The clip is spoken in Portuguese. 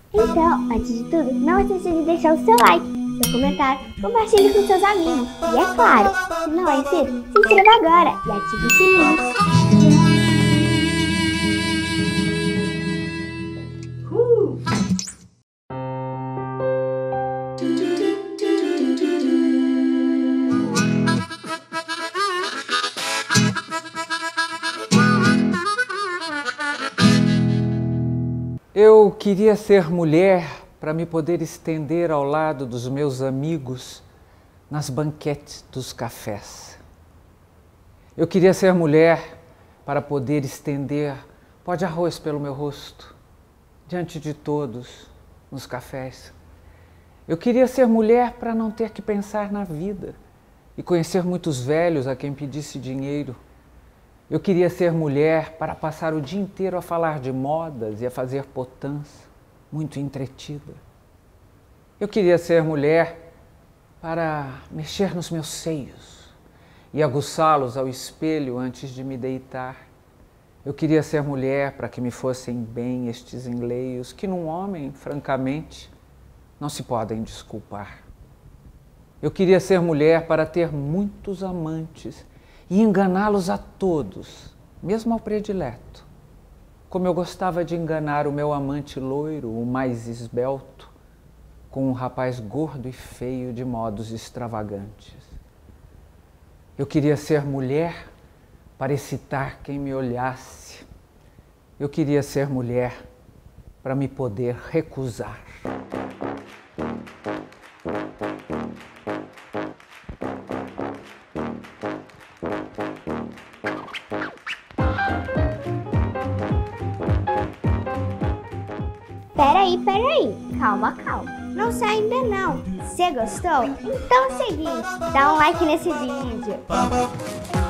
Então, antes de tudo, não esqueça de deixar o seu like, seu comentário, compartilhe com seus amigos. E é claro, se não é inscrito, se inscreva agora e ative o sininho. Eu queria ser mulher para me poder estender ao lado dos meus amigos nas banquetes dos cafés. Eu queria ser mulher para poder estender pó de arroz pelo meu rosto, diante de todos, nos cafés. Eu queria ser mulher para não ter que pensar na vida e conhecer muitos velhos a quem pedisse dinheiro. Eu queria ser mulher para passar o dia inteiro a falar de modas e a fazer potãs, muito entretida. Eu queria ser mulher para mexer nos meus seios e aguçá-los ao espelho antes de me deitar. Eu queria ser mulher para que me fossem bem estes enleios que num homem, francamente, não se podem desculpar. Eu queria ser mulher para ter muitos amantes e enganá-los a todos, mesmo ao predileto, como eu gostava de enganar o meu amante loiro, o mais esbelto, com um rapaz gordo e feio de modos extravagantes. Eu queria ser mulher para excitar quem me olhasse. Eu queria ser mulher para me poder recusar. Peraí, calma. Não sai ainda não. Você gostou? Então é o seguinte, dá um like nesse vídeo.